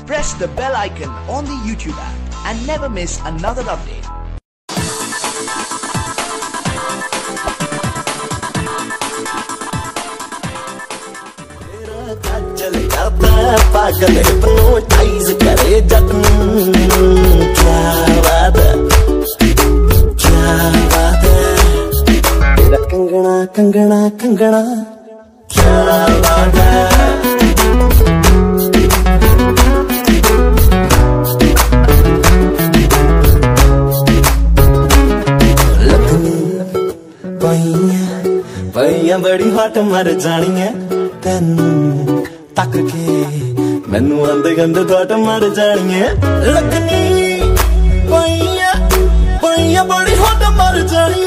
press the bell icon on the YouTube app and never miss another update. पागल hypnotise करे जट क्या बात है, क्या बात है तेरा कंगना कंगना कंगना क्या बात है। पईया बड़ी हट मर जानी है तेनू तक के मैनू आंदे गंदे थोट मर जानी है लगनी पईया पईया बड़ी हट मर जानी